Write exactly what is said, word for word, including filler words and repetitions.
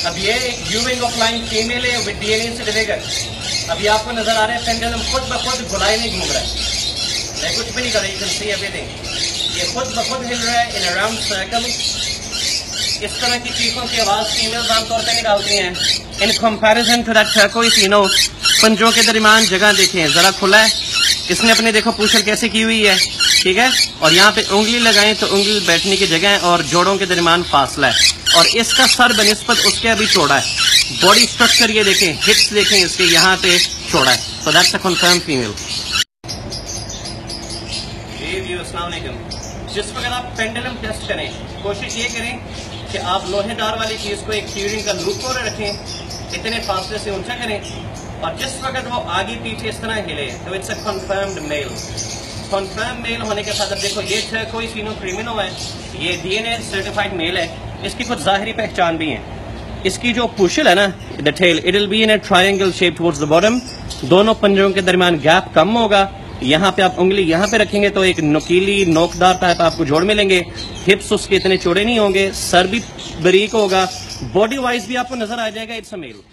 अब ये यूविंग ऑफ लाइन फीमेल है विद डीएनए सर्टिफिकेट। अभी आपको नजर आ रहा है पेंडुलम खुद ब खुद घुलाई नहीं घूम रहा है, मैं कुछ भी नहीं कर रहा, यू कैन सी एवरीथिंग। ये खुद ब खुद हिल रहा है इन अराउंड सर्कल। इस तरह की चीखों की आवाज फीमेल्स आमतौर पर निकालती हैं। In comparison to that turquoise, you know, पंजों के दरमियान जगह देखें जरा खुला है, इसने अपने देखो पूछल कैसे की हुई है, ठीक है, और यहाँ पे उंगली लगाएं तो उंगली बैठने की जगह है और जोड़ों के दरमियान फासला है, और इसका सर बनिस्बत उसके अभी चौड़ा है। बॉडी स्ट्रक्चर ये देखें, हिप्स देखें इसके यहाँ पे चौड़ा है, so that's a confirm female. जिस वक्त आप पेंडुलम टेस्ट करें, कोशिश ये करें कि आप लोहेदार वाली चीज को एक ट्यूरिंग का लूप पर रखें, इतने फासले से ऊंचा करें, और जिस वक्त वो आगे पीछे इस तरह हिले तो it's a confirmed male. Confirm male होने के साथ अब देखो ये कोई सीनो क्रिमिनो है, ये डीएनए सर्टिफाइड मेल है, इसकी कुछ जाहिरी पहचान भी है। इसकी जो पुशल है ना, the tail, it will be in a triangle shape towards the bottom, दोनों पंजों के दरमियान गैप कम होगा। यहाँ पे आप उंगली यहाँ पे रखेंगे तो एक नुकीली नोकदार टाइप आपको जोड़ मिलेंगे, हिप्स उसके इतने चौड़े नहीं होंगे, सर भी बारीक होगा, बॉडी वाइज भी आपको नजर आ जाएगा इट्स अ मेल।